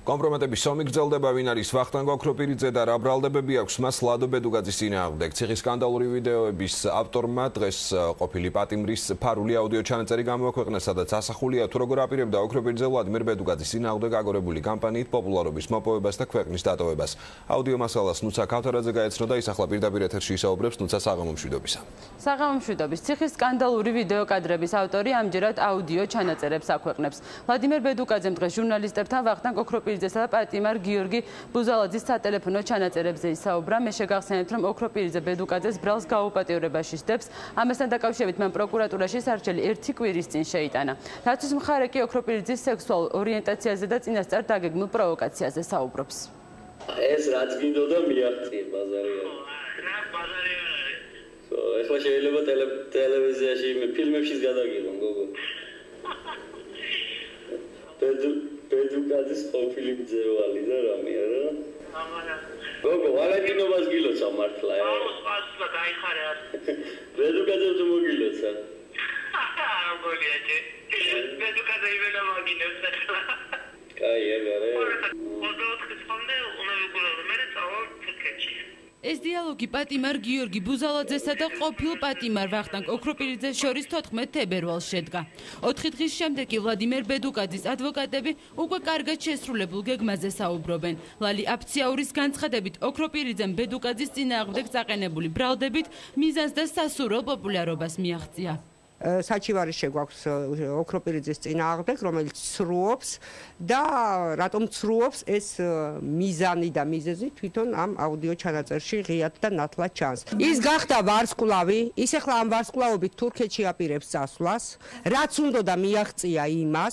კომპრომატების ომი გრძელდება, ვინ არის ვახტანგ ოქროპირიძე და რა ბრალდებები აქვს მას ლადო ბედუგაძის წინააღმდეგ. ციხის სკანდალური ვიდეოების ავტორმა დღეს ყოფილი პატიმრის ფარული აუდიო ჩანაწერი გამოაქვეყნა, სადაც ასახულია თუ როგორ აპირებდა ოქროპირიძე ვლადიმერ ბედუგაძის წინააღმდეგ აგორებული კამპანიით პოპულარობის მოპოვებას და ქვეყნის დატოვებას. აუდიო მასალას ნუცა ქავთარაძე გაეცნო და ის ახლა პირდაპირ ეთერში ისაუბრებს. ნუცა, საღამომშვიდობისა. საღამომშვიდობის. ციხის სკანდალური ვიდეო კადრების ავტორი ამჯერად აუდიო ჩანაწერებს აქვეყნებს. ვლადიმერ ბედუგაძემ დღეს ჟურნალისტებთან ვახტანგ ოქროპირიძესა და პატიმარ გიორგი ბუზალაძის სატელეფონო ჩანაწერებზე ისაუბრა. მე შეგახსენებთ, რომ ოქროპირიძე ბედუგაძეს ბრალს გაუპატიურებაში სდებს. ამასთან დაკავშირებით მან პროკურატურაში სარჩელი 1 კვირის წინ შეიტანა. რაცის მხარე კი ოქროპირიძის სექსუალურ ორიენტაციაზე და წინასწარ დაგეგმილ პროვოკაციაზე საუბრობს. ეს რაც გინდოდა მიაღწია ბაზარი არის. რა ბაზარი არის? ეხლა შეიძლება ტელევიზიაში ფილმებშიც გადაგიღონ გოგო. ბედუგაძის ყოფილი მძევალი და რამე არა? ამარა. გოგო, ვალენტინობას გილოცა მართლა? აუ, სპასიბა, დაიხარე არ. ბედუგაძე თუ მოგილოცა? აა, მოგიაჭე. ბედუგაძე იმენა მაგინებს ახლა. კაი, ეგარე. ეს დიალოგი პატიმარ გიორგი ბუზალაძესა და ყოფილ პატიმარ ვახტანგ ოქროპირიძეს შორის 14 თებერვალს შედგა. 4 დღის შემდეგ კი ვლადიმერ ბედუგაძის ადვოკატები უკვე კარგად შესრულებულ გეგმაზე საუბრობენ. ლალი აფციაურის განცხადებით, ოქროპირიძემ ბედუგაძის წინააღმდეგ წაყენებული ბრალდებით მიზანს და სასურველ პოპულარობას მიაღწია. საჩივარი შეგვაქვს ოქროპირიძის წინააღმდეგ, რომელიც ცრუობს და რატომ ცრუობს ეს მიზანი და მიზეზი თვითონ ამ აუდიო ჩანაწერში ღიად და ნათლად ჩანს. ის გახდა ვარსკვლავი, ის ახლა ამ ვარსკვლავობით თურქეთში აპირებს წასვლას, რაც უნდა და მიაღწია იმას.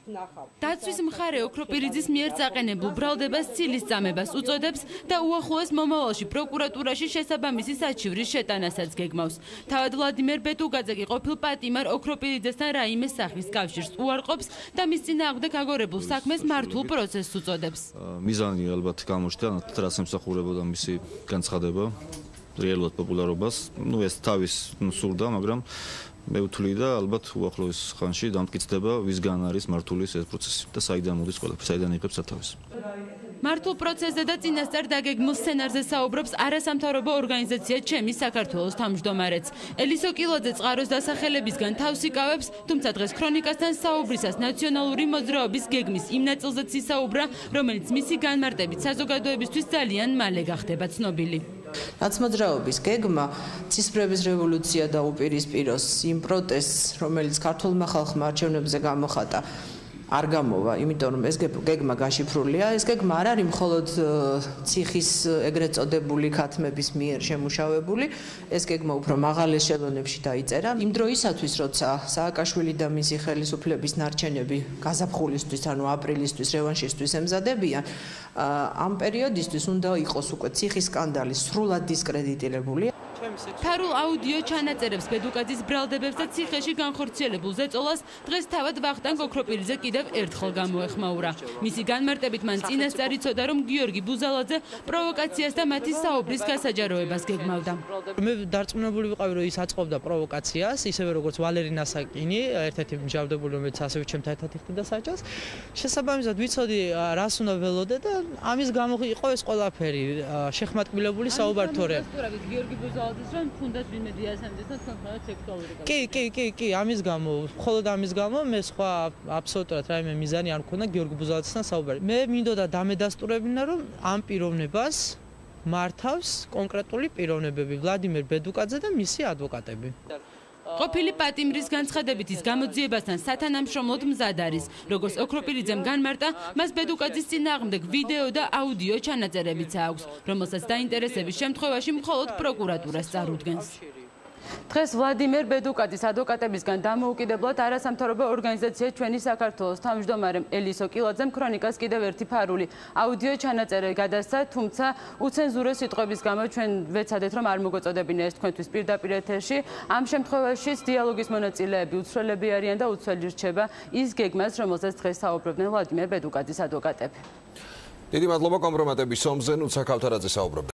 დაცვის მხარე ოქროპირიძის მიერ წაყენებულ ბრალდებას ცილის წამებას უწოდებს და უახლოეს მომავალში პროკურატურაში შესაბამისი საჩივრის შეტანასაც გეგმავს. თავად ვლადიმერ ბედუგაძე კი ყოფილ პატიმარ ოქროპირიძესთან რაიმე სახის კავშირს უარყოფს და მის წინააღმდეგ აგორებულ საქმეს მართულ პროცესს უწოდებს. მიზანი ალბათ გამოჩნდა, რაც ემსახურებოდა მისი განცხადება, რეალურად პოპულარობას. ეს თავის სურდა, მაგრამ მე ვთვლი და ალბათ უახლოეს ხანში დამტკიცდება, ვისგან არის მართული ეს პროცესი და საიდან მოდის ყველაფერი, საიდან იღებს სათავეს. მართულ პროცესზე და წინასწარ დაგეგმილ სცენარზე საუბრობს არასამთავრობო ორგანიზაცია ჩემი საქართველოს თავმჯდომარეც. ელისო კილოძე წყაროს დასახელებისგან თავს იკავებს, თუმცა დღეს ქრონიკასთან საუბრისას ნაციონალური მოძრაობის გეგმის იმ ნაწილზეც ისაუბრა, რომელიც მისი განმარტებით საზოგადოებისთვის ძალიან მალე გახდება ცნობილი. ნაცმოძრაობის გეგმა ცისფრების რევოლუცია და უპირისპიროს იმ პროტესტს, რომელიც ქართულმა ხალხმა არჩევნებზე გამოხატა, არ გამოვა, იმიტომ რომ ეს გეგმა გაშიფრულია. ეს გეგმა არ არის მხოლოდ ციხის ეგრეთ წოდებული ქათმების მიერ შემუშავებული, ეს გეგმა უფრო მაღალ ეშელონებში დაიწერა. იმ დროისათვის, როცა სააკაშვილი და მისი ხელისუფლების ნარჩენები გაზაფხულისთვის, ანუ აპრილისთვის, რევანშისთვის ემზადებიან, ამ პერიოდისთვის უნდა იყოს უკვე ციხის სკანდალი სრულად დისკრედიტირებული. ფარულ აუდიო ჩანაწერებს ბედუგაძის ბრალდებებს და ციხეში განხორციელებულ ზეწოლას დღეს თავად ვახტანგ ოქროპირიძე კიდევ ერთხელ გამოეხმაურა. მისი განმარტებით მან წინასწარ იცოდა, რომ გიორგი ბუზალაძე პროვოკაციას და მათი საუბრის გასაჯაროებას გეგმავდა. მე დარწმუნებული ვიყავი, რომ ის აწყობდა პროვოკაციას, ისევე როგორც ვალერი ნასაკინი, ერთ-ერთი მსჯავრდებული, რომელიც ასევე ჩემთან ერთად იხდიდა საჭას. შესაბამისად ვიცოდი, რას უნდა ველოდე და ამის გამო იყო ეს ყველაფერი შეხმატკბილებული საუბართორე. გიორგი ბუზალაძე რომ თუნდაც ვინმე დიასამდეს და თქვენთან სექსუალური კი, ამის გამო, მხოლოდ ამის გამო მე სხვა აბსოლუტურად რაიმე მიზანი არ მქონდა გიორგი ბუზალაძესთან საუბარი. მე მინდოდა დამედასტურებინა, რომ ამ პიროვნებას მართავს კონკრეტული პიროვნებები, ვლადიმერ ბედუგაძე და მისი ადვოკატები. ყოფილი პატიმრის განცხადებით ის გამოძიებასთან სათანამშრომლოდ მზად არის. როგორც ოქროპირიძემ განმარტა, მას ბედუგაძის წინააღმდეგ ვიდეო და აუდიო ჩანაწერებიც აქვს, რომელსაც დაინტერესების შემთხვევაში მხოლოდ პროკურატურას წარუდგენს. დღეს ვლადიმერ ბედუგაძის ადვოკატებისგან დამოუკიდებლად არასამთავრობო ორგანიზაცია ჩვენი საქართველოს თავმჯდომარემ ელისო კილოძემ ქრონიკას კიდევ ერთი ფარული აუდიო ჩანაწერი გადასცა, თუმცა უცენზურო სიტყვების გამო ჩვენ ვეცადეთ, რომ არ მოგოწოდებინა ეს თქვენთვის პირდაპირ ეთერში. ამ შემთხვევაში დიალოგის მონაწილეები უცვლელები არიან და უცვლელი რჩება ის გეგმას, რომელზეც დღეს საუბრობდნენ ვლადიმერ ბედუგაძის ადვოკატები. დიდი მადლობა კომპრომატების ომზე, ნუცა ქავთარაძე საუბრობდა.